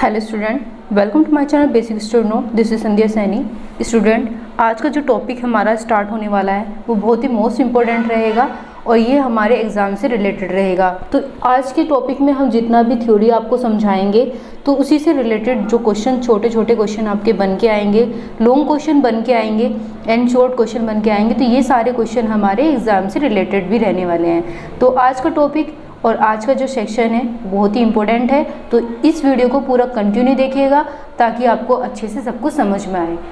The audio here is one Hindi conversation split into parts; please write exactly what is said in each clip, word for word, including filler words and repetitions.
Hello student, welcome to my channel basic student no. दिस इज संध्या सैनी। स्टूडेंट, आज का जो टॉपिक हमारा स्टार्ट होने वाला है वो बहुत ही मोस्ट इम्पोर्टेंट रहेगा और ये हमारे एग्ज़ाम से रिलेटेड रहेगा। तो आज के टॉपिक में हम जितना भी थ्योरी आपको समझाएंगे तो उसी से रिलेटेड जो क्वेश्चन, छोटे छोटे क्वेश्चन आपके बन के आएंगे, लॉन्ग क्वेश्चन बन के आएंगे एंड शॉर्ट क्वेश्चन बन के आएंगे, तो ये सारे क्वेश्चन हमारे एग्ज़ाम से रिलेटेड भी रहने वाले हैं। तो आज का टॉपिक और आज का जो सेक्शन है बहुत ही इम्पोर्टेंट है, तो इस वीडियो को पूरा कंटिन्यू देखिएगा ताकि आपको अच्छे से सब कुछ समझ में आए।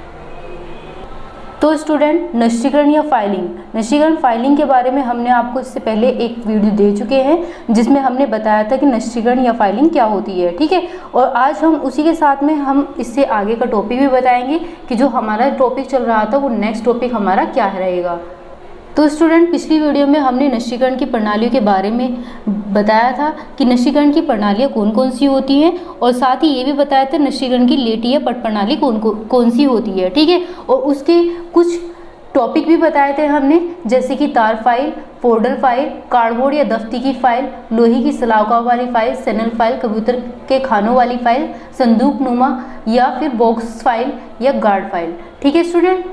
तो स्टूडेंट, नष्टीकरण या फाइलिंग, नष्टीकरण फाइलिंग के बारे में हमने आपको इससे पहले एक वीडियो दे चुके हैं जिसमें हमने बताया था कि नष्टीकरण या फाइलिंग क्या होती है, ठीक है। और आज हम उसी के साथ में हम इससे आगे का टॉपिक भी बताएंगे कि जो हमारा टॉपिक चल रहा था वो नेक्स्ट टॉपिक हमारा क्या रहेगा। तो स्टूडेंट, पिछली वीडियो में हमने नष्टीकरण की प्रणालियों के बारे में बताया था कि नष्टीकरण की प्रणालियाँ कौन कौन सी होती हैं और साथ ही ये भी बताया था नष्टीकरण की लेटी या पट प्रणाली कौन कौन सी होती है, ठीक है। और उसके कुछ टॉपिक भी बताए थे हमने, जैसे कि तार फाइल, फोल्डर फाइल, कार्डबोर्ड या दफ्ती की फाइल, लोहे की सलाखों वाली फाइल, सैनल फाइल, कंप्यूटर के खानों वाली फाइल, संदूक नुमा या फिर बॉक्स फाइल या गार्ड फाइल, ठीक है स्टूडेंट।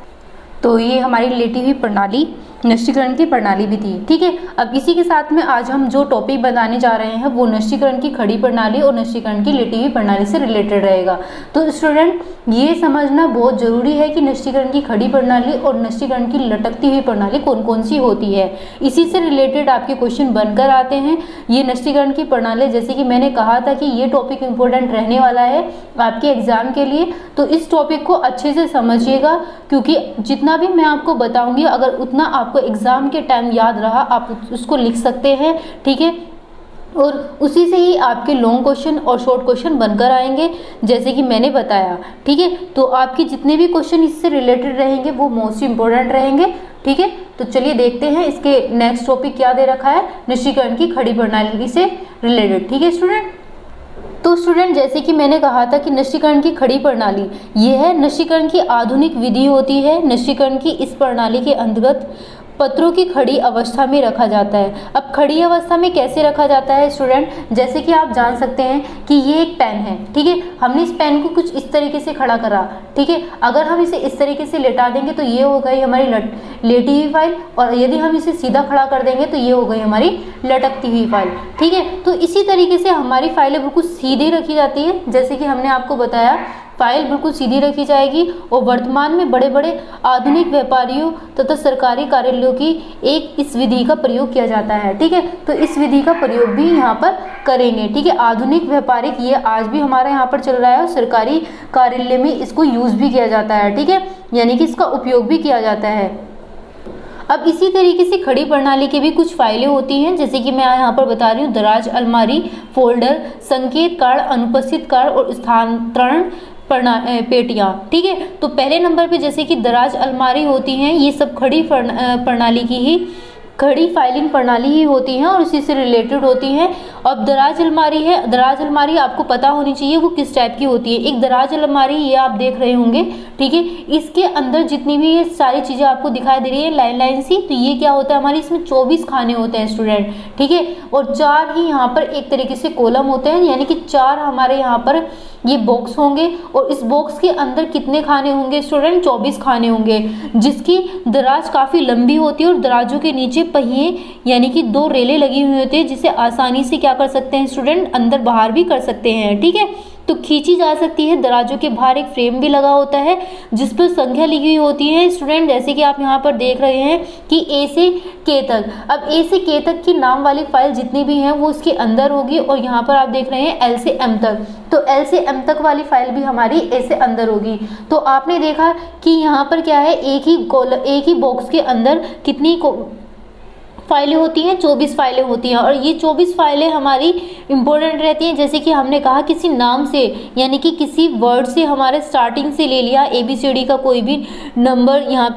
तो ये हमारी लेटी हुई प्रणाली नष्टीकरण की प्रणाली भी थी, ठीक है। अब इसी के साथ में आज हम जो टॉपिक बताने जा रहे हैं वो नष्टीकरण की खड़ी प्रणाली और नष्टीकरण की लेटी हुई प्रणाली से रिलेटेड रहेगा। तो स्टूडेंट, ये समझना बहुत ज़रूरी है कि नष्टीकरण की खड़ी प्रणाली और नष्टीकरण की लटकती हुई प्रणाली कौन कौन सी होती है। इसी से रिलेटेड आपके क्वेश्चन बनकर आते हैं। ये नष्टीकरण की प्रणाली, जैसे कि मैंने कहा था कि ये टॉपिक इम्पोर्टेंट रहने वाला है आपके एग्जाम के लिए, तो इस टॉपिक को अच्छे से समझिएगा क्योंकि जितना भी मैं आपको बताऊँगी अगर उतना आप आपको एग्जाम के टाइम याद रहा आप उसको लिख सकते हैं, ठीक है। और उसी से ही आपके लॉन्ग क्वेश्चन और शॉर्ट क्वेश्चन बनकर आएंगे जैसे कि मैंने बताया, ठीक है। तो आपके जितने भी क्वेश्चन इससे रिलेटेड रहेंगे वो मोस्ट इंपॉर्टेंट रहेंगे, ठीक है। तो चलिए देखते हैं इसके नेक्स्ट टॉपिक क्या दे रखा है, नष्टीकरण की खड़ी प्रणाली से रिलेटेड, ठीक है स्टूडेंट। तो स्टूडेंट, जैसे कि मैंने कहा था कि नष्टीकरण की खड़ी प्रणाली ये है नष्टीकरण की आधुनिक विधि होती है। नष्टीकरण की इस प्रणाली के अंतर्गत पत्रों की खड़ी अवस्था में रखा जाता है। अब खड़ी अवस्था में कैसे रखा जाता है स्टूडेंट, जैसे कि आप जान सकते हैं कि ये एक पेन है, ठीक है। हमने इस पेन को कुछ इस तरीके से खड़ा करा, ठीक है। अगर हम इसे इस तरीके से लेटा देंगे तो ये हो गई हमारी लट लेटी हुई फाइल, और यदि हम इसे सीधा खड़ा कर देंगे तो ये हो गई हमारी लटकती हुई फाइल, ठीक है। तो इसी तरीके से हमारी फाइलें बिल्कुल सीधी रखी जाती है, जैसे कि हमने आपको बताया फाइल बिल्कुल सीधी रखी जाएगी। और वर्तमान में बड़े बड़े आधुनिक व्यापारियों तथा सरकारी कार्यालयों की एक इस विधि का प्रयोग किया जाता है, ठीक है। तो इस विधि का प्रयोग भी यहाँ पर करेंगे, ठीक है। आधुनिक व्यापारिक ये आज भी हमारे यहाँ पर चल रहा है और सरकारी कार्यालय में इसको यूज भी किया जाता है, ठीक है, यानी कि इसका उपयोग भी किया जाता है। अब इसी तरीके से खड़ी प्रणाली के भी कुछ फाइलें होती हैं, जैसे कि मैं यहाँ पर बता रही हूँ दराज, अलमारी, फोल्डर, संकेत कार्ड, अनुपस्थित कार्ड और स्थानांतरण पेटियां, ठीक है। तो पहले नंबर पे जैसे कि दराज, अलमारी होती हैं, ये सब खड़ी प्रणाली की ही खड़ी फाइलिंग प्रणाली ही होती हैं और उसी से रिलेटेड होती हैं। अब दराज अलमारी है, दराज अलमारी आपको पता होनी चाहिए वो किस टाइप की होती है। एक दराज अलमारी ये आप देख रहे होंगे, ठीक है। इसके अंदर जितनी भी ये सारी चीज़ें आपको दिखाई दे रही है लाइन लाइन सी, तो ये क्या होता है हमारी, इसमें चौबीस खाने होते हैं स्टूडेंट, ठीक है। और चार ही यहाँ पर एक तरीके से कॉलम होते हैं, यानी कि चार हमारे यहाँ पर ये बॉक्स होंगे और इस बॉक्स के अंदर कितने खाने होंगे स्टूडेंट, चौबीस खाने होंगे, जिसकी दराज काफ़ी लंबी होती है और दराजों के नीचे पहिए यानी कि दो रेले लगी हुई होती है, जिसे आसानी से क्या कर सकते हैं स्टूडेंट, अंदर बाहर भी कर सकते हैं, ठीक है। तो खींची जा सकती है। दराजों के बाहर एक फ्रेम भी लगा होता है जिस पर संख्या लिखी हुई होती है स्टूडेंट, जैसे कि आप यहाँ पर देख रहे हैं कि ए से के तक। अब ए से के तक की नाम वाली फाइल जितनी भी हैं वो उसके अंदर होगी, और यहाँ पर आप देख रहे हैं एल से एम तक, तो एल से एम तक वाली फाइल भी हमारी ए से अंदर होगी। तो आपने देखा कि यहाँ पर क्या है, एक ही कॉलम एक ही बॉक्स के अंदर कितनी फाइलें होती हैं, चौबीस फाइलें होती हैं। और ये चौबीस फाइलें हमारी इंपॉर्टेंट रहती हैं, जैसे कि हमने कहा किसी नाम से यानी कि किसी वर्ड से हमारे स्टार्टिंग से ले लिया, ए बी सी डी का कोई भी नंबर यहाँ पे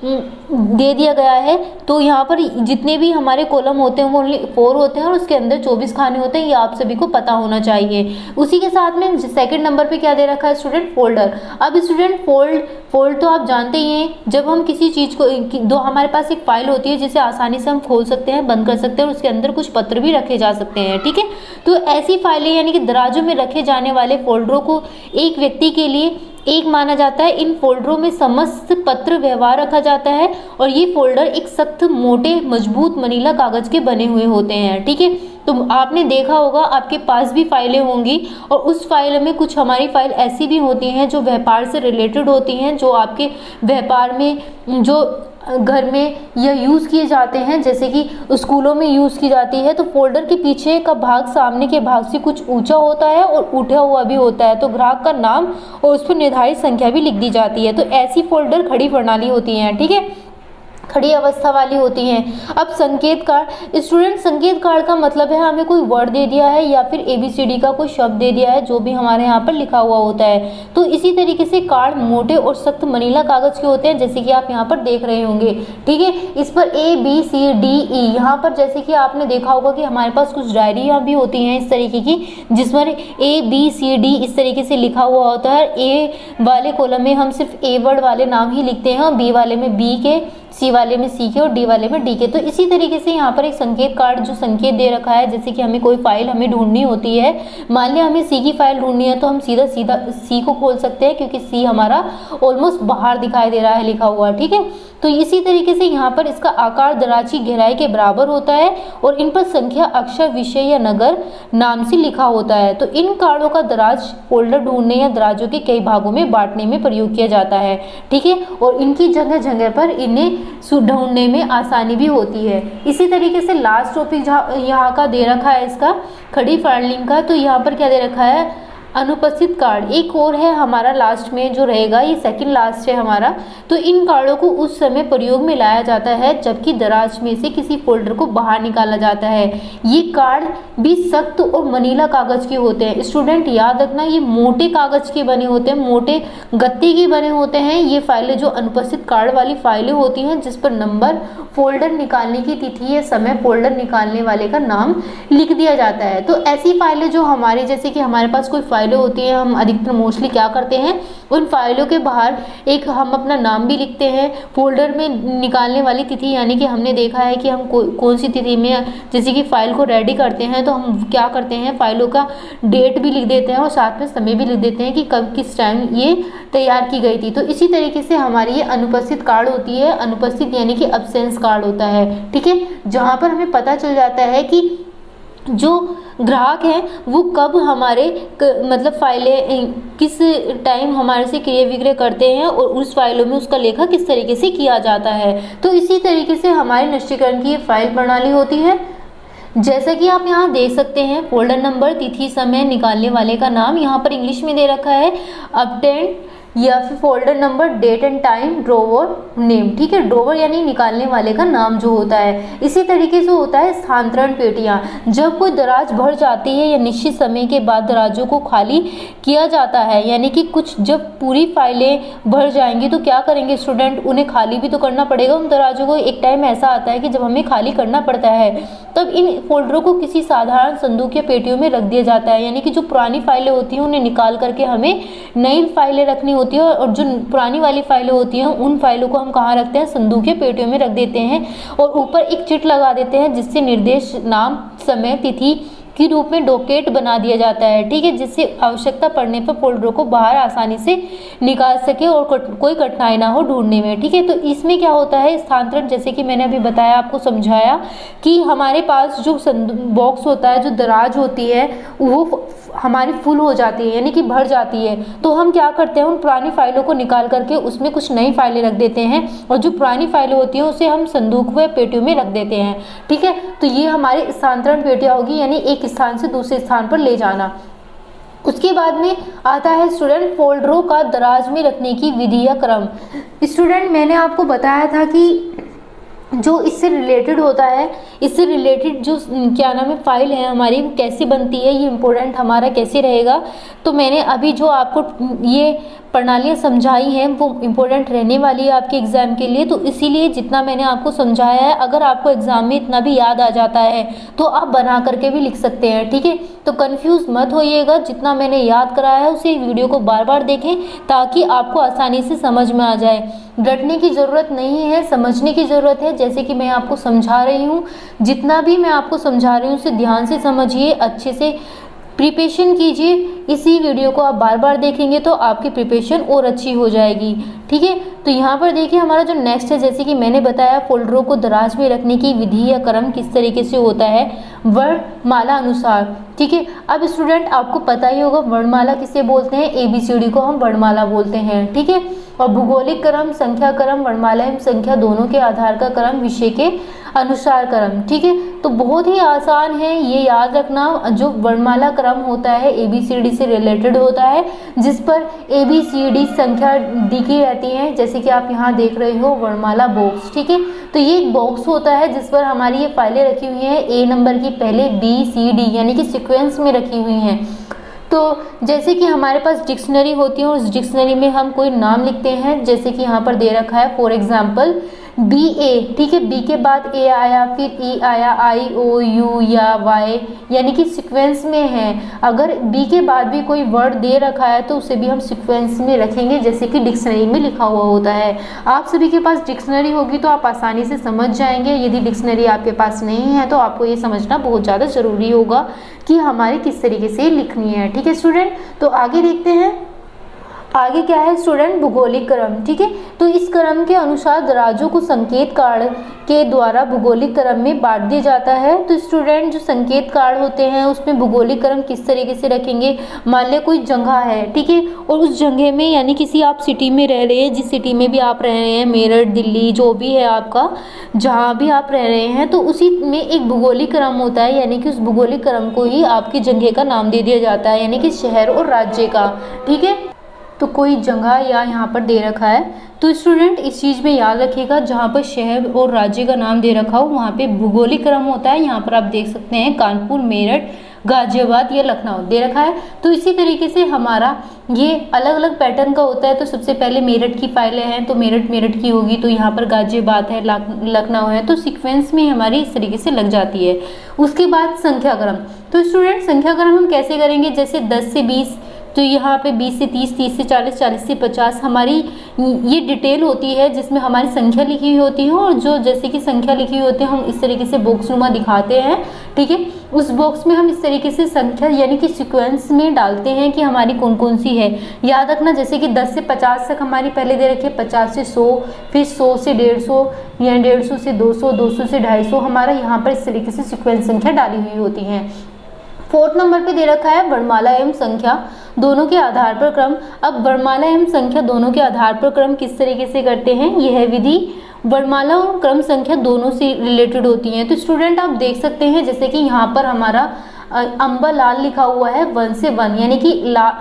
दे दिया गया है। तो यहाँ पर जितने भी हमारे कॉलम होते हैं वो ओनली फोर होते हैं और उसके अंदर चौबीस खाने होते हैं, ये आप सभी को पता होना चाहिए। उसी के साथ में सेकंड नंबर पे क्या दे रखा है स्टूडेंट, फोल्डर। अब स्टूडेंट फोल्ड फोल्ड तो आप जानते ही हैं, जब हम किसी चीज़ को दो हमारे पास एक फाइल होती है जिसे आसानी से हम खोल सकते हैं, बंद कर सकते हैं और उसके अंदर कुछ पत्र भी रखे जा सकते हैं, ठीक है। तो ऐसी फाइलें यानी कि दराजों में रखे जाने वाले फोल्डरों को एक व्यक्ति के लिए एक माना जाता है। इन फोल्डरों में समस्त पत्र व्यवहार रखा जाता है और ये फोल्डर एक सख्त मोटे मजबूत मनीला कागज के बने हुए होते हैं, ठीक है। तो आपने देखा होगा आपके पास भी फाइलें होंगी और उस फाइल में कुछ हमारी फाइल ऐसी भी होती हैं जो व्यापार से रिलेटेड होती हैं, जो आपके व्यापार में जो घर में यह यूज़ किए जाते हैं, जैसे कि स्कूलों में यूज़ की जाती है। तो फोल्डर के पीछे का भाग सामने के भाग से कुछ ऊंचा होता है और उठा हुआ भी होता है, तो ग्राहक का नाम और उस पर निर्धारित संख्या भी लिख दी जाती है। तो ऐसी फोल्डर खड़ी प्रणाली होती हैं, ठीक है, खड़ी अवस्था वाली होती हैं। अब संकेत कार्ड, स्टूडेंट संकेत कार्ड का मतलब है हमें कोई वर्ड दे दिया है या फिर एबीसीडी का कोई शब्द दे दिया है जो भी हमारे यहाँ पर लिखा हुआ होता है। तो इसी तरीके से कार्ड मोटे और सख्त मनीला कागज के होते हैं, जैसे कि आप यहाँ पर देख रहे होंगे, ठीक है। इस पर ए बी सी डी ई, यहाँ पर जैसे कि आपने देखा होगा कि हमारे पास कुछ डायरियाँ भी होती हैं इस तरीके की, जिस पर ए बी सी डी इस तरीके से लिखा हुआ होता है। ए वाले कॉलम में हम सिर्फ ए वर्ड वाले नाम ही लिखते हैं और बी वाले में बी के, सी वाले में सी के और डी वाले में डी के। तो इसी तरीके से यहाँ पर एक संकेत कार्ड जो संकेत दे रखा है, जैसे कि हमें कोई फाइल हमें ढूंढनी होती है, मान लिया हमें सी की फाइल ढूंढनी है तो हम सीधा सीधा सी को खोल सकते हैं क्योंकि सी हमारा ऑलमोस्ट बाहर दिखाई दे रहा है लिखा हुआ, ठीक है। तो इसी तरीके से यहाँ पर इसका आकार दराज की गहराई के बराबर होता है और इन पर संख्या अक्षर विषय या नगर नाम से लिखा होता है। तो इन कार्डों का दराज फोल्डर ढूंढने या दराजों के कई भागों में बांटने में प्रयोग किया जाता है, ठीक है, और इनकी जगह जगह पर इन्हें ढूंढने में आसानी भी होती है। इसी तरीके से लास्ट टॉपिक जहाँ यहाँ का दे रखा है इसका खड़ी फाइलिंग का, तो यहाँ पर क्या दे रखा है, अनुपस्थित कार्ड। एक और है हमारा लास्ट में जो रहेगा, ये सेकंड लास्ट है हमारा। तो इन कार्डों को उस समय प्रयोग में लाया जाता है जबकि दराज में से किसी फोल्डर को बाहर निकाला जाता है। ये कार्ड भी सख्त और मनीला कागज के होते हैं। स्टूडेंट याद रखना, ये मोटे कागज के बने होते हैं, मोटे गत्ते के बने होते हैं। ये फाइलें जो अनुपस्थित कार्ड वाली फाइलें होती हैं जिस पर नंबर, फोल्डर निकालने की तिथि या समय, फोल्डर निकालने वाले का नाम लिख दिया जाता है। तो ऐसी फाइलें जो हमारी, जैसे कि हमारे पास कोई फाइलें होती हैं, हम अधिकतर मोस्टली क्या करते हैं, उन फाइलों के बाहर एक हम अपना नाम भी लिखते हैं। फोल्डर में निकालने वाली तिथि, यानी कि हमने देखा है कि हम को, कौन सी तिथि में जैसे कि फाइल को रेडी करते हैं तो हम क्या करते हैं, फाइलों का डेट भी लिख देते हैं और साथ में समय भी लिख देते हैं कि कब किस टाइम ये तैयार की गई थी। तो इसी तरीके से हमारी ये अनुपस्थित कार्ड होती है, अनुपस्थित यानी कि अब्सेंस कार्ड होता है, ठीक है, जहाँ पर हमें पता चल जाता है कि जो ग्राहक हैं वो कब हमारे मतलब फाइलें किस टाइम हमारे से क्रय विक्रय करते हैं और उस फाइलों में उसका लेखा किस तरीके से किया जाता है। तो इसी तरीके से हमारे निश्चयकरण की ये फाइल प्रणाली होती है। जैसा कि आप यहाँ देख सकते हैं, फोल्डर नंबर, तिथि, समय, निकालने वाले का नाम, यहाँ पर इंग्लिश में दे रखा है अपडेट, या फिर folder number, date and time, drawer name, ठीक है, ड्रॉवर यानी निकालने वाले का नाम जो होता है। इसी तरीके से होता है स्थानांतरण पेटियाँ। जब कोई दराज भर जाती है या निश्चित समय के बाद दराजों को खाली किया जाता है, यानी कि कुछ जब पूरी फाइलें भर जाएंगी तो क्या करेंगे स्टूडेंट, उन्हें खाली भी तो करना पड़ेगा उन दराजों को। एक टाइम ऐसा आता है कि जब हमें खाली करना पड़ता है, तब इन फोल्डरों को किसी साधारण संदूक या पेटियों में रख दिया जाता है, यानी कि जो पुरानी फाइलें होती हैं उन्हें निकाल करके हमें नई फाइलें रखनी होती है और जो पुरानी वाली फाइलें होती हैं उन फाइलों को हम कहाँ रखते हैं, संदूक या पेटियों में रख देते हैं और ऊपर एक चिट लगा देते हैं जिससे निर्देश, नाम, समय, तिथि के रूप में डॉकेट बना दिया जाता है, ठीक है, जिससे आवश्यकता पड़ने पर फोल्डरों को बाहर आसानी से निकाल सके और कोई कठिनाई ना हो ढूंढने में, ठीक है। तो इसमें क्या होता है, स्थानांतरण, जैसे कि मैंने अभी बताया, आपको समझाया कि हमारे पास जो बॉक्स होता है, जो दराज होती है वो हमारी फुल हो जाती है, यानी कि भर जाती है, तो हम क्या करते हैं, उन पुरानी फाइलों को निकाल करके उसमें कुछ नई फाइलें रख देते हैं और जो पुरानी फाइलें होती हैं उसे हम संदूक व पेटियों में रख देते हैं, ठीक है। तो ये हमारी स्थानांतरण पेटियाँ होगी, यानी एक स्थान से दूसरे स्थान पर ले जाना। उसके बाद में आता है स्टूडेंट फोल्डरों का दराज में रखने की विधि या क्रम। स्टूडेंट मैंने आपको बताया था कि जो इससे रिलेटेड होता है इससे रिलेटेड जो क्या नाम है फाइल है हमारी, वो कैसे बनती है, ये इम्पोर्टेंट हमारा कैसे रहेगा। तो मैंने अभी जो आपको ये प्रणालियाँ समझाई हैं वो इम्पोर्टेंट रहने वाली है आपके एग्ज़ाम के लिए। तो इसीलिए जितना मैंने आपको समझाया है, अगर आपको एग्ज़ाम में इतना भी याद आ जाता है तो आप बना करके भी लिख सकते हैं, ठीक है। तो कंफ्यूज मत होइएगा, जितना मैंने याद कराया है उसे वीडियो को बार बार देखें ताकि आपको आसानी से समझ में आ जाए। रटने की ज़रूरत नहीं है, समझने की ज़रूरत है। जैसे कि मैं आपको समझा रही हूँ, जितना भी मैं आपको समझा रही हूँ उसे ध्यान से समझिए, अच्छे से प्रिपरेशन कीजिए। इसी वीडियो को आप बार बार देखेंगे तो आपकी प्रिपरेशन और अच्छी हो जाएगी, ठीक है। तो यहाँ पर देखिए हमारा जो नेक्स्ट है, जैसे कि मैंने बताया फोल्डरों को दराज में रखने की विधि या क्रम किस तरीके से होता है, वर्णमाला अनुसार, ठीक है। अब स्टूडेंट आपको पता ही होगा वर्णमाला किसे बोलते हैं, ए बी सी डी को हम वर्णमाला बोलते हैं, ठीक है। और भूगोलिक क्रम, संख्या क्रम, वर्णमाला एवं संख्या दोनों के आधार का क्रम, विषय के अनुसार क्रम, ठीक है। तो बहुत ही आसान है ये याद रखना। जो वर्णमाला क्रम होता है ए बी सी डी से रिलेटेड होता है, जिस पर ए बी सी डी संख्या लिखी रहती है, जैसे कि आप यहाँ देख रहे हो वर्णमाला बॉक्स, ठीक है। तो ये एक बॉक्स होता है जिस पर हमारी ये फाइलें रखी हुई हैं, ए नंबर की पहले बी सी डी यानी कि सीक्वेंस में रखी हुई हैं। तो जैसे कि हमारे पास डिक्शनरी होती है, उस डिक्शनरी में हम कोई नाम लिखते हैं, जैसे कि यहाँ पर दे रखा है फॉर एग्जाम्पल बी ए, ठीक है। बी के बाद ए आया, फिर ई आया, आई ओ यू या वाई, यानी कि सीक्वेंस में है। अगर बी के बाद भी कोई वर्ड दे रखा है तो उसे भी हम सीक्वेंस में रखेंगे, जैसे कि डिक्शनरी में लिखा हुआ होता है। आप सभी के पास डिक्शनरी होगी तो आप आसानी से समझ जाएंगे। यदि डिक्शनरी आपके पास नहीं है तो आपको ये समझना बहुत ज़्यादा ज़रूरी होगा कि हमारी किस तरीके से लिखनी है, ठीक है स्टूडेंट। तो आगे देखते हैं, आगे क्या है स्टूडेंट, भूगोलिक क्रम, ठीक है। तो इस क्रम के अनुसार दराजों को संकेत कार्ड के द्वारा भूगोलिक क्रम में बांट दिया जाता है। तो स्टूडेंट जो संकेत कार्ड होते हैं उसमें भूगोलिक क्रम किस तरीके से रखेंगे, मान लिया कोई जगह है, ठीक है, और उस जगह में यानी किसी आप सिटी में रह रहे हैं, जिस सिटी में भी आप रह रहे हैं, मेरठ, दिल्ली, जो भी है आपका, जहाँ भी आप रह रहे हैं, तो उसी में एक भूगोलिक क्रम होता है, यानी कि उस भूगोलिक क्रम को ही आपकी जगह का नाम दे दिया जाता है, यानी कि शहर और राज्य का, ठीक है। तो कोई जगह या यहाँ पर दे रखा है तो स्टूडेंट इस चीज़ में याद रखिएगा, जहाँ पर शहर और राज्य का नाम दे रखा हो वहाँ पे भूगोलिक क्रम होता है। यहाँ पर आप देख सकते हैं कानपुर, मेरठ, गाजियाबाद या लखनऊ दे रखा है। तो इसी तरीके से हमारा ये अलग अलग पैटर्न का होता है। तो सबसे पहले मेरठ की फाइलें हैं तो मेरठ मेरठ की होगी, तो यहाँ पर गाजियाबाद है, लखनऊ है, तो सीक्वेंस में हमारी इस तरीके से लग जाती है। उसके बाद संख्या क्रम, तो स्टूडेंट संख्या क्रम हम कैसे करेंगे, जैसे दस से बीस, तो यहाँ पे बीस से तीस, तीस से चालीस, चालीस से पचास हमारी ये डिटेल होती है जिसमें हमारी संख्या लिखी हुई होती है। और जो जैसे कि संख्या लिखी हुई होती है हम इस तरीके से बॉक्स नुमा दिखाते हैं, ठीक है। उस बॉक्स में हम इस तरीके से संख्या यानी कि सीक्वेंस में डालते हैं कि हमारी कौन कौन सी है। याद रखना, जैसे कि दस से पचास तक हमारी पहले दे रखी है, पचास से सौ, फिर सौ से डेढ़ सौ या डेढ़ सौ से दो सौ, दो सौ से ढाई सौ, हमारा यहाँ पर इस तरीके से सीक्वेंस संख्या डाली हुई होती है। फोर्थ नंबर पे दे रखा है वर्णमाला एवं संख्या दोनों के आधार पर क्रम। अब वर्णमाला एवं संख्या दोनों के आधार पर क्रम किस तरीके से करते हैं, यह विधि वर्णमाला और क्रम संख्या दोनों से रिलेटेड होती हैं। तो स्टूडेंट आप देख सकते हैं जैसे कि यहाँ पर हमारा अम्बा लाल लिखा हुआ है वन से वन, यानी कि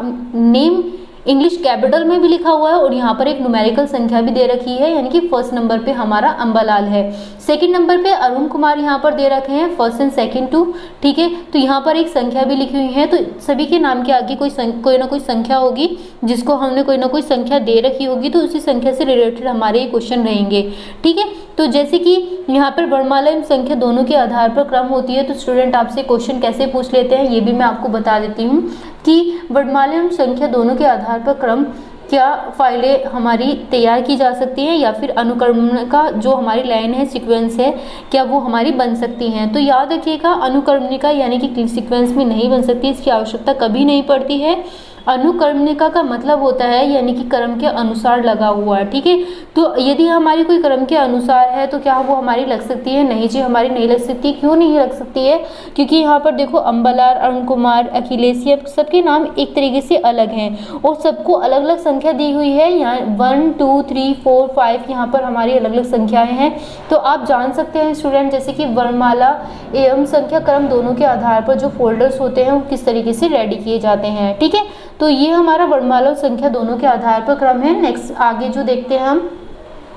नेम इंग्लिश कैपिटल में भी लिखा हुआ है और यहाँ पर एक न्यूमेरिकल संख्या भी दे रखी है, यानी कि फर्स्ट नंबर पे हमारा अंबालाल है। सेकंड नंबर पे अरुण कुमार यहाँ पर दे रखे हैं फर्स्ट एंड सेकंड टू, ठीक है। तो यहाँ पर एक संख्या भी लिखी हुई है, तो सभी के नाम के आगे कोई कोई ना कोई संख्या होगी जिसको हमने कोई ना कोई संख्या दे रखी होगी, तो उसी संख्या से रिलेटेड हमारे ये क्वेश्चन रहेंगे, ठीक है। तो जैसे कि यहाँ पर वर्णमाला एवं संख्या दोनों के आधार पर क्रम होती है, तो स्टूडेंट आपसे क्वेश्चन कैसे पूछ लेते हैं ये भी मैं आपको बता देती हूँ कि वर्णमाला एवं संख्या दोनों के आधार पर क्रम क्या फाइलें हमारी तैयार की जा सकती हैं या फिर अनुक्रमण का जो हमारी लाइन है, सीक्वेंस है, क्या वो हमारी बन सकती हैं। तो याद रखिएगा अनुक्रमणिका यानी कि सीक्वेंस में नहीं बन सकती, इसकी आवश्यकता कभी नहीं पड़ती है। अनुक्रमणिका का मतलब होता है यानी कि क्रम के अनुसार लगा हुआ है, ठीक है। तो यदि हमारी कोई क्रम के अनुसार है तो क्या वो हमारी लग सकती है, नहीं जी हमारी नहीं लग सकती। क्यों नहीं लग सकती है, क्योंकि यहाँ पर देखो अंबालाल, अरुण कुमार, अखिलेश, सबके नाम एक तरीके से अलग हैं और सबको अलग अलग संख्या दी हुई है। यहाँ one two three four five यहाँ पर हमारी अलग अलग संख्याएं हैं। तो आप जान सकते हैं स्टूडेंट जैसे कि वर्णमाला एवं संख्या क्रम दोनों के आधार पर जो फोल्डर्स होते हैं वो किस तरीके से रेडी किए जाते हैं, ठीक है। तो ये हमारा वर्णमाला और संख्या दोनों के आधार पर क्रम है। नेक्स्ट आगे जो देखते हैं हम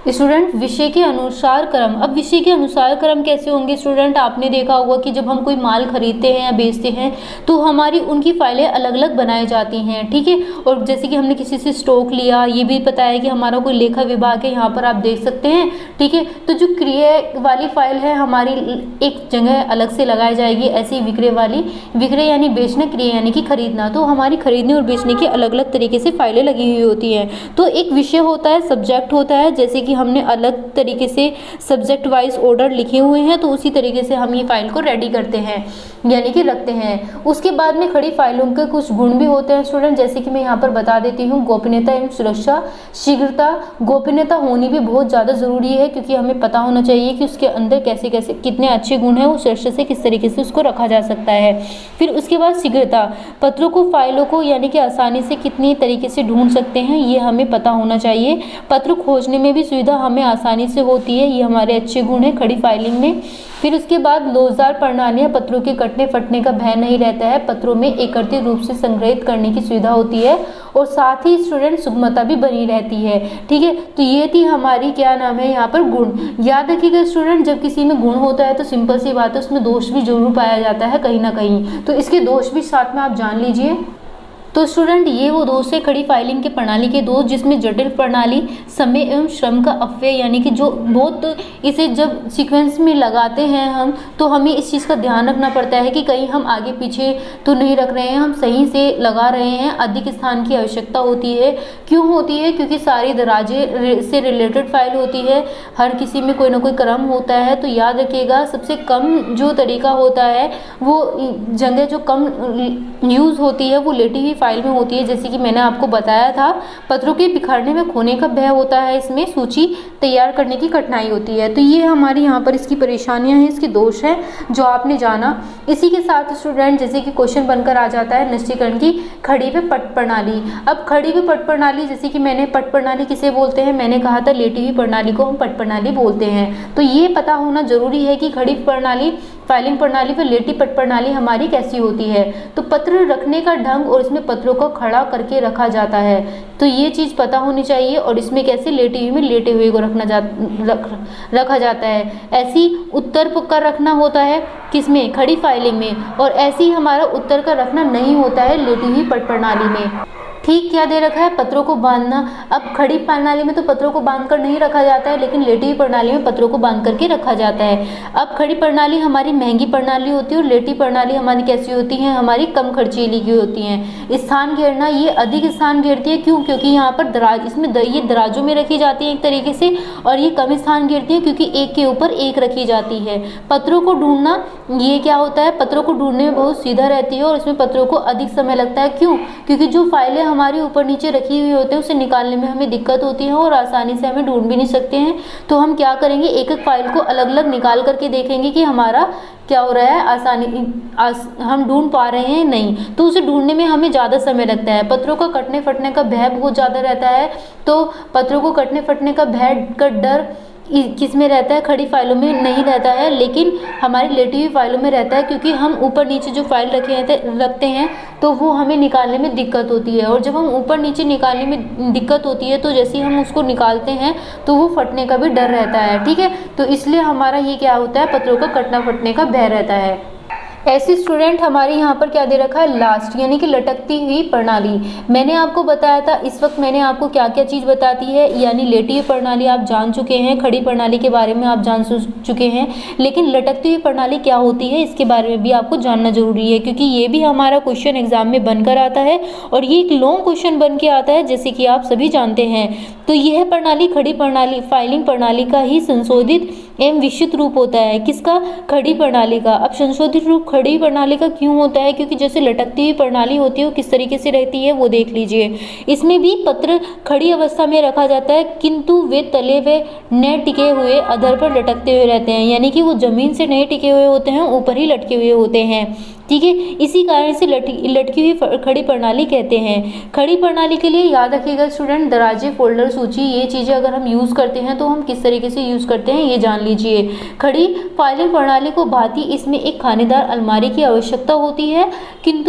स्टूडेंट विषय के अनुसार क्रम। अब विषय के अनुसार क्रम कैसे होंगे स्टूडेंट, आपने देखा होगा कि जब हम कोई माल खरीदते हैं या बेचते हैं तो हमारी उनकी फाइलें अलग अलग बनाई जाती हैं, ठीक है। और जैसे कि हमने किसी से स्टॉक लिया, ये भी पता है कि हमारा कोई लेखा विभाग है, यहाँ पर आप देख सकते हैं, ठीक है। तो जो क्रय वाली फाइल है हमारी एक जगह अलग से लगाई जाएगी, ऐसी विक्रय वाली, विक्रय यानी बेचना, क्रय यानी कि खरीदना, तो हमारी खरीदने और बेचने की अलग अलग तरीके से फाइलें लगी हुई होती हैं। तो एक विषय होता है, सब्जेक्ट होता है, जैसे कि हमने अलग तरीके से सब्जेक्ट वाइज ऑर्डर लिखे हुए हैं, तो उसी तरीके से हम ये फाइल को रेडी करते हैं यानी कि रखते हैं। उसके बाद में खड़ी फाइलों के कुछ गुण भी होते हैं स्टूडेंट, जैसे कि मैं यहाँ पर बता देती हूँ। गोपनीयता एवं सुरक्षा, शीघ्रता। गोपनीयता होनी भी बहुत ज़्यादा ज़रूरी है, क्योंकि हमें पता होना चाहिए कि उसके अंदर कैसे कैसे कितने अच्छे गुण हैं, उस शर्त से किस तरीके से उसको रखा जा सकता है। फिर उसके बाद शीघ्रता, पत्रों को, फाइलों को यानी कि आसानी से कितनी तरीके से ढूंढ सकते हैं, ये हमें पता होना चाहिए। पत्र खोजने में भी सुविधा हमें आसानी से होती है, ये हमारे अच्छे गुण हैं खड़ी फाइलिंग में। फिर उसके बाद लोचदार प्रणालियाँ, पत्रों के कटने फटने का भय नहीं रहता है, पत्रों में एकत्रित रूप से संग्रहित करने की सुविधा होती है, और साथ ही स्टूडेंट सुगमता भी बनी रहती है, ठीक है। तो ये थी हमारी क्या नाम है यहाँ पर गुण। याद रखिएगा स्टूडेंट, जब किसी में गुण होता है तो सिंपल सी बात है, उसमें दोष भी जरूर पाया जाता है कहीं ना कहीं, तो इसके दोष भी साथ में आप जान लीजिए। तो स्टूडेंट ये वो दोष है खड़ी फाइलिंग के प्रणाली के दोष, जिसमें जटिल प्रणाली, समय एवं श्रम का अपव्यय, यानी कि जो बहुत इसे जब सीक्वेंस में लगाते हैं हम, तो हमें इस चीज़ का ध्यान रखना पड़ता है कि कहीं हम आगे पीछे तो नहीं रख रहे हैं, हम सही से लगा रहे हैं। अधिक स्थान की आवश्यकता होती है। क्यों होती है? क्योंकि सारी दराजे से रिलेटेड फाइल होती है, हर किसी में कोई ना कोई क्रम होता है। तो याद रखिएगा, सबसे कम जो तरीका होता है वो जगह जो कम यूज़ होती है वो लेटी हुई फाइल में होती है। जैसे कि मैंने आपको बताया था, पत्रों के बिखरने में खोने का भय होता है, इसमें सूची तैयार करने की कठिनाई होती है। तो ये हमारी यहाँ पर इसकी परेशानियाँ हैं, इसके दोष हैं जो आपने जाना। इसी के साथ स्टूडेंट जैसे कि क्वेश्चन बनकर आ जाता है निश्चयकरण की खड़ी व पट प्रणाली। अब खड़ी व पट प्रणाली, जैसे कि मैंने पट प्रणाली किसे बोलते हैं, मैंने कहा था लेटी हुई प्रणाली को हम पट प्रणाली बोलते हैं। तो ये पता होना जरूरी है कि खड़ी प्रणाली, फाइलिंग प्रणाली व लेटी पट प्रणाली हमारी कैसी होती है। तो पत्र रखने का ढंग और इसमें पत्रों को खड़ा करके रखा जाता है, तो ये चीज़ पता होनी चाहिए। और इसमें कैसे लेटी हुई में लेटे हुए को रखना जा रख, रखा जाता है। ऐसी उत्तर का रखना होता है किसमें, खड़ी फाइलिंग में, और ऐसी हमारा उत्तर का रखना नहीं होता है लेटी हुई पट प्रणाली में। ठीक क्या दे रखा है, पत्रों को बांधना। अब खड़ी प्रणाली में तो पत्रों को बांधकर नहीं रखा जाता है, लेकिन लेटी हुई प्रणाली में पत्रों को बांध करके रखा जाता है। अब खड़ी प्रणाली हमारी महंगी प्रणाली होती है और लेटी प्रणाली हमारी कैसी होती है, हमारी कम खर्चीली की होती हैं। स्थान घेरना, ये अधिक स्थान घेरती है। क्यों? क्योंकि यहाँ पर दराज, इसमें ये दराजों में रखी जाती है एक तरीके से, और ये कम स्थान घेरती है क्योंकि एक के ऊपर एक रखी जाती है। पत्रों को ढूंढना, ये क्या होता है, पत्रों को ढूंढने में बहुत सीधा रहती है और इसमें पत्रों को अधिक समय लगता है। क्यों? क्योंकि जो फाइलें हमारी ऊपर नीचे रखी हुई होते हैं उसे निकालने में हमें दिक्कत होती है और आसानी से हमें ढूंढ भी नहीं सकते हैं। तो हम क्या करेंगे, एक एक फाइल को अलग अलग निकाल करके देखेंगे कि हमारा क्या हो रहा है, आसानी आस, हम ढूंढ पा रहे हैं नहीं, तो उसे ढूंढने में हमें ज़्यादा समय लगता है। पत्रों का कटने फटने का भय बहुत ज़्यादा रहता है, तो पत्रों को कटने फटने का भय का डर किस में रहता है, खड़ी फाइलों में नहीं रहता है, लेकिन हमारी लेटी हुई फाइलों में रहता है। क्योंकि हम ऊपर नीचे जो फाइल रखे हैं रखते हैं तो वो हमें निकालने में दिक्कत होती है, और जब हम ऊपर नीचे निकालने में दिक्कत होती है तो जैसे ही हम उसको निकालते हैं तो वो फटने का भी डर रहता है, ठीक है। तो इसलिए हमारा ये क्या होता है, पत्रों का कटना फटने का भय रहता है। ऐसी स्टूडेंट हमारे यहाँ पर क्या दे रखा है, लास्ट यानी कि लटकती हुई प्रणाली। मैंने आपको बताया था, इस वक्त मैंने आपको क्या क्या चीज़ बताती है, यानी लेटी हुई प्रणाली आप जान चुके हैं, खड़ी प्रणाली के बारे में आप जान चुके हैं, लेकिन लटकती हुई प्रणाली क्या होती है इसके बारे में भी आपको जानना जरूरी है, क्योंकि ये भी हमारा क्वेश्चन एग्जाम में बनकर आता है और ये एक लॉन्ग क्वेश्चन बन के आता है, जैसे कि आप सभी जानते हैं। तो यह प्रणाली खड़ी प्रणाली, फाइलिंग प्रणाली का ही संशोधित एवं विस्तृत रूप होता है। किसका? खड़ी प्रणाली का। अब संशोधित रूप खड़ी प्रणाली का क्यों होता है, क्योंकि जैसे लटकती हुई प्रणाली होती है वो किस तरीके से रहती है वो देख लीजिए। इसमें भी पत्र खड़ी अवस्था में रखा जाता है, किंतु वे तले वे न टिके हुए अधर पर लटकते हुए रहते हैं, यानी कि वो जमीन से नहीं टिके हुए होते हैं, ऊपर ही लटके हुए होते हैं, ठीक है। इसी कारण से लटकी लटकी हुई खड़ी प्रणाली कहते हैं। खड़ी प्रणाली के लिए याद रखिएगा स्टूडेंट, दराजे, फोल्डर, सूची, ये चीज़ें अगर हम यूज़ करते हैं तो हम किस तरीके से यूज़ करते हैं ये जान लीजिए। खड़ी फाइलिंग प्रणाली को भांति इसमें एक खानेदार अलमारी की आवश्यकता होती है, किंतु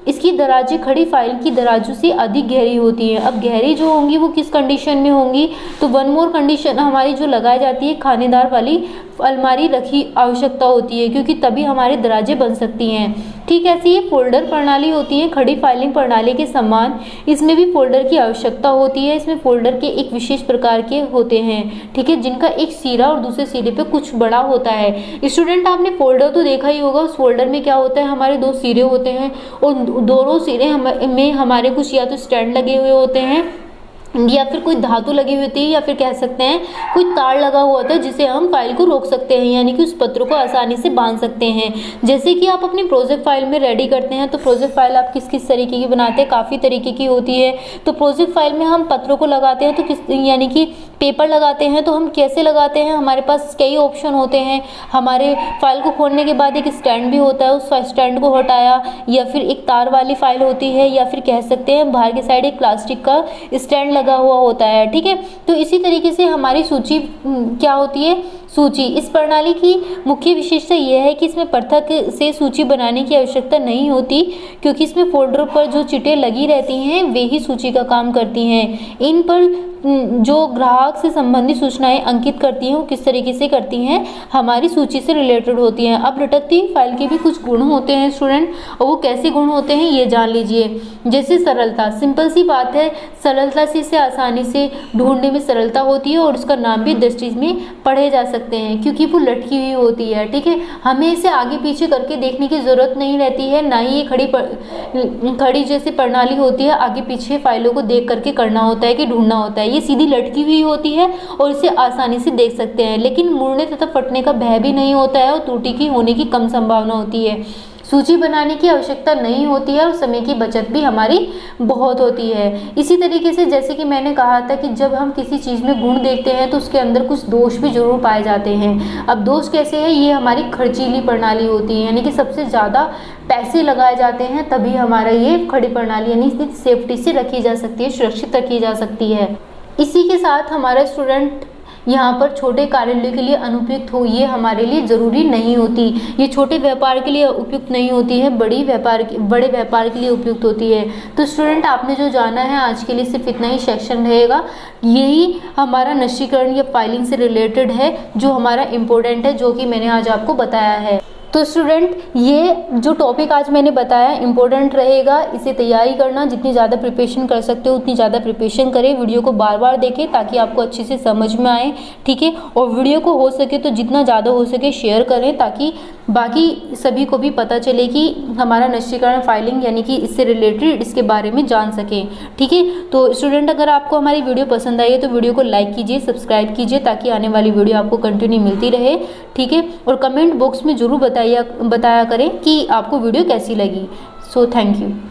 इसकी दराजें खड़ी फाइल की दराजों से अधिक गहरी होती हैं। अब गहरी जो होंगी वो किस कंडीशन में होंगी, तो वन मोर कंडीशन हमारी जो लगाई जाती है, खानेदार वाली अलमारी रखी आवश्यकता होती है, क्योंकि तभी हमारी दराजें बन सकती हैं। ठीक ऐसी ये फोल्डर प्रणाली होती है खड़ी फाइलिंग प्रणाली के समान, इसमें भी फोल्डर की आवश्यकता होती है। इसमें फोल्डर के एक विशेष प्रकार के होते हैं, ठीक है, जिनका एक सिरा और दूसरे सिरे पे कुछ बड़ा होता है। स्टूडेंट आपने फोल्डर तो देखा ही होगा, उस फोल्डर में क्या होता है, हमारे दो सिरे होते हैं और दोनों सिरे हम, में हमारे कुछ या तो स्टैंड लगे हुए होते हैं या फिर कोई धातु लगी हुई होती है, या फिर कह सकते हैं कोई तार लगा हुआ होता है जिससे हम फाइल को रोक सकते हैं, यानी कि उस पत्र को आसानी से बांध सकते हैं। जैसे कि आप अपनी प्रोजेक्ट फाइल में रेडी करते हैं, तो प्रोजेक्ट फाइल आप किस किस तरीके की बनाते हैं, काफ़ी तरीके की होती है। तो प्रोजेक्ट फाइल में हम पत्रों को लगाते हैं तो किस यानी कि पेपर लगाते हैं, तो हम कैसे लगाते हैं, हमारे पास कई ऑप्शन होते हैं। हमारे फाइल को खोलने के बाद एक स्टैंड भी होता है, उस स्टैंड को हटाया, या फिर एक तार वाली फाइल होती है, या फिर कह सकते हैं बाहर की साइड एक प्लास्टिक का स्टैंड लगा हुआ होता है। ठीक है, तो इसी तरीके से हमारी सूची क्या होती है, सूची। इस प्रणाली की मुख्य विशेषता यह है कि इसमें पृथक से सूची बनाने की आवश्यकता नहीं होती, क्योंकि इसमें फोल्डर पर जो चिटें लगी रहती हैं वे ही सूची का काम करती हैं। इन पर जो ग्राहक से संबंधित सूचनाएं अंकित करती हैं वो किस तरीके से करती हैं, हमारी सूची से रिलेटेड होती हैं। अब लटकती फाइल के भी कुछ गुण होते हैं स्टूडेंट, और वो कैसे गुण होते हैं ये जान लीजिए। जैसे सरलता, सिंपल सी बात है, सरलता से इसे आसानी से ढूंढने में सरलता होती है और उसका नाम भी दृष्टि में पढ़े जा सकते हैं, क्योंकि वो लटकी हुई होती है। ठीक है, हमें इसे आगे पीछे करके देखने की ज़रूरत नहीं रहती है, ना ही ये खड़ी पर, खड़ी जैसे प्रणाली होती है आगे पीछे फाइलों को देख करके करना होता है कि ढूंढना होता है। ये सीधी लटकी हुई होती है और इसे आसानी से देख सकते हैं, लेकिन मुड़ने तथा फटने का भय भी नहीं होता है और त्रुटि की होने की कम संभावना होती है। सूची बनाने की आवश्यकता नहीं होती है और समय की बचत भी हमारी बहुत होती है। इसी तरीके से जैसे कि मैंने कहा था कि जब हम किसी चीज़ में गुण देखते हैं तो उसके अंदर कुछ दोष भी जरूर पाए जाते हैं। अब दोष कैसे है, ये हमारी खर्चीली प्रणाली होती है, यानी कि सबसे ज़्यादा पैसे लगाए जाते हैं तभी हमारा ये खड़ी प्रणाली यानी सेफ्टी से रखी जा सकती है, सुरक्षित रखी जा सकती है। इसी के साथ हमारा स्टूडेंट यहाँ पर छोटे कार्यालय के लिए अनुपयुक्त हो, ये हमारे लिए ज़रूरी नहीं होती। ये छोटे व्यापार के लिए उपयुक्त नहीं होती है, बड़ी व्यापार बड़े व्यापार के लिए उपयुक्त होती है। तो स्टूडेंट आपने जो जाना है आज के लिए सिर्फ इतना ही सेक्शन रहेगा। यही हमारा नशीकरण या फाइलिंग से रिलेटेड है जो हमारा इम्पोर्टेंट है, जो कि मैंने आज आपको बताया है। तो स्टूडेंट ये जो टॉपिक आज मैंने बताया इम्पोर्टेंट रहेगा, इसे तैयारी करना, जितनी ज़्यादा प्रिपरेशन कर सकते हो उतनी ज़्यादा प्रिपरेशन करें। वीडियो को बार बार देखें ताकि आपको अच्छे से समझ में आए, ठीक है। और वीडियो को हो सके तो जितना ज़्यादा हो सके शेयर करें ताकि बाकी सभी को भी पता चले कि हमारा नशीकरण फाइलिंग यानी कि इससे रिलेटेड इसके बारे में जान सकें, ठीक है। तो स्टूडेंट अगर आपको हमारी वीडियो पसंद आई है तो वीडियो को लाइक कीजिए, सब्सक्राइब कीजिए ताकि आने वाली वीडियो आपको कंटिन्यू मिलती रहे, ठीक है। और कमेंट बॉक्स में ज़रूर बताइए बताया करें कि आपको वीडियो कैसी लगी। So thank you.